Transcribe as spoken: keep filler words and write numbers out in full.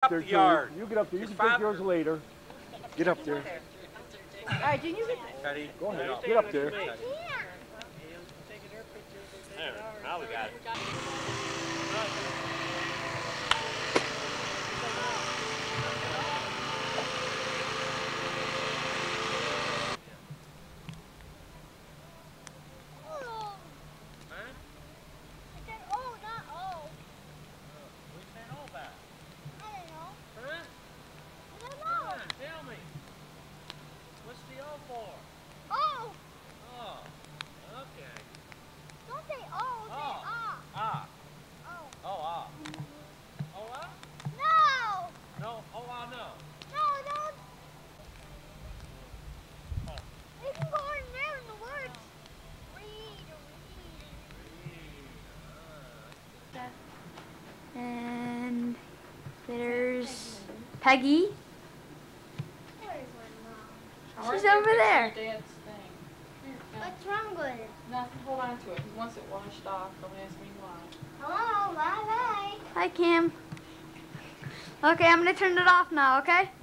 Up the yard. You get up there. You It's can take five- yours later. Get up there. All right, Junior, get Teddy, Go ahead. Get up there. Teddy. There, now we got it. Tell me. What's the O for? Oh! Oh, okay. Don't say oh, say Oh. ah. Ah. Oh. Oh, ah. Oh, ah? No! No. Oh, ah, no. No, don't. You can go in there in the words. Read, read. And there's Peggy. Where's my mom? She's over there. Dad's thing. Here, now. What's wrong with it? Nothing, hold on to it. He wants it washed off. Don't ask me why. Hello, bye bye. Hi, Kim. Okay, I'm gonna turn it off now, okay?